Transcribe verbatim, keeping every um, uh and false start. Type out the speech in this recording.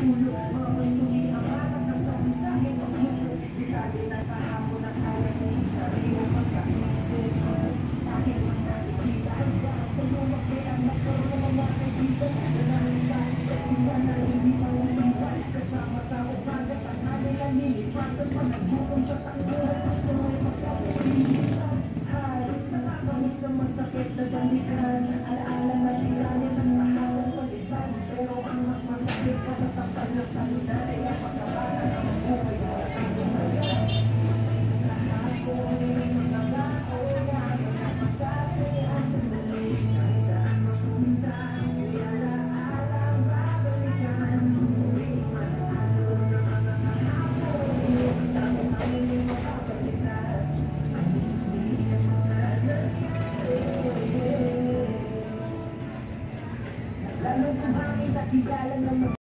ulo. Mga pantuli ang harap na sa mensahe ng ulo. Detalye na kahapon na kaya ng sarili mo sa isip. Bakit mo nakikita handa sa lumak kaya nagkaroon ng mga kaibigan na nanisahin sa isa na hindi pangulitan. Kasama sa umaga tanghali na nilipasan pa nagbukom sa tanggulan at tuloy magkakalitan. Halit nakakamiss na masakit na balikan. Alaala na tingnan ng mahalang palitan. Pero ang mas masakit pa sa saktan na talina ay ang pagkabata na mabuhay na ang lumayan. Kahapon ay mga bao na nakasasayang sandali. Saan mapunta ay alaalang babalikan. Muling manalo na mga kahapon. Sa mukha nila makapalitan. Ang hindi ang mga nangyari. Lalo kung bakit nakikala ng